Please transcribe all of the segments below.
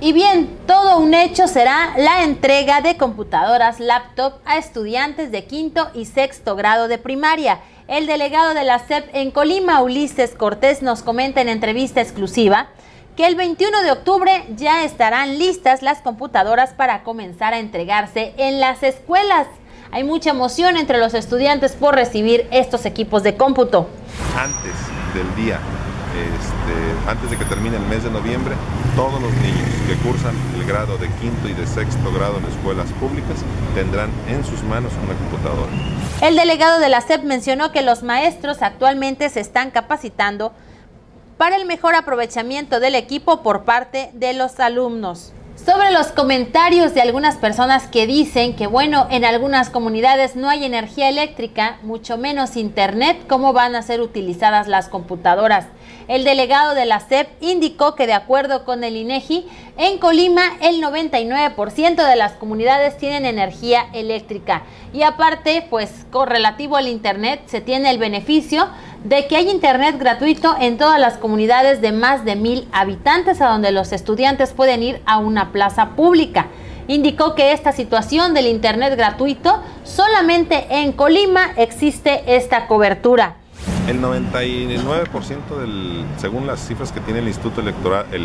Y bien, todo un hecho será la entrega de computadoras laptop a estudiantes de quinto y sexto grado de primaria. El delegado de la SEP en Colima, Ulises Cortés, nos comenta en entrevista exclusiva que el 21 de octubre ya estarán listas las computadoras para comenzar a entregarse en las escuelas. Hay mucha emoción entre los estudiantes por recibir estos equipos de cómputo. Antes del día, antes de que termine el mes de noviembre, todos los niños que cursan el grado de quinto y de sexto grado en escuelas públicas tendrán en sus manos una computadora. El delegado de la SEP mencionó que los maestros actualmente se están capacitando para el mejor aprovechamiento del equipo por parte de los alumnos. Sobre los comentarios de algunas personas que dicen que, bueno, en algunas comunidades no hay energía eléctrica, mucho menos internet, ¿cómo van a ser utilizadas las computadoras? El delegado de la SEP indicó que de acuerdo con el INEGI, en Colima el 99% de las comunidades tienen energía eléctrica. Y aparte, pues correlativo al internet, se tiene el beneficio de que hay internet gratuito en todas las comunidades de más de 1000 habitantes, a donde los estudiantes pueden ir a una plaza pública. Indicó que esta situación del internet gratuito, solamente en Colima existe esta cobertura. El 99% según las cifras que tiene el Instituto Electoral, el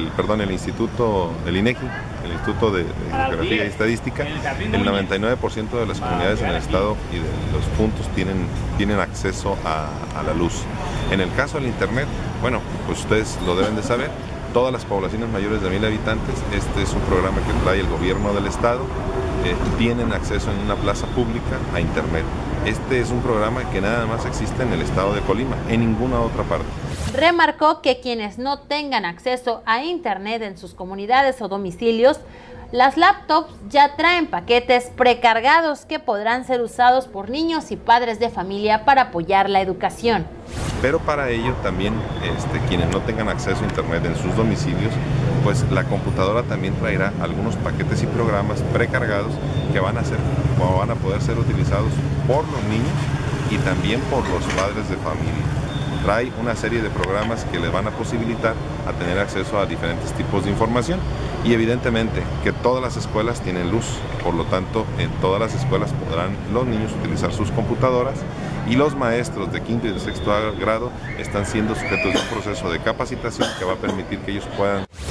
INEGI, el Instituto de Geografía y Estadística, el 99% de las comunidades en el estado y de los puntos tienen acceso a la luz. En el caso del internet, bueno, pues ustedes lo deben de saber, todas las poblaciones mayores de 1000 habitantes, este es un programa que trae el gobierno del estado, tienen acceso en una plaza pública a internet. Este es un programa que nada más existe en el estado de Colima, en ninguna otra parte. Remarcó que quienes no tengan acceso a internet en sus comunidades o domicilios, las laptops ya traen paquetes precargados que podrán ser usados por niños y padres de familia para apoyar la educación. Pero para ello también quienes no tengan acceso a internet en sus domicilios, pues la computadora también traerá algunos paquetes y programas precargados que van a poder ser utilizados por los niños y también por los padres de familia. Trae una serie de programas que les van a posibilitar a tener acceso a diferentes tipos de información y evidentemente que todas las escuelas tienen luz, por lo tanto en todas las escuelas podrán los niños utilizar sus computadoras y los maestros de quinto y de sexto grado están siendo sujetos a un proceso de capacitación que va a permitir que ellos puedan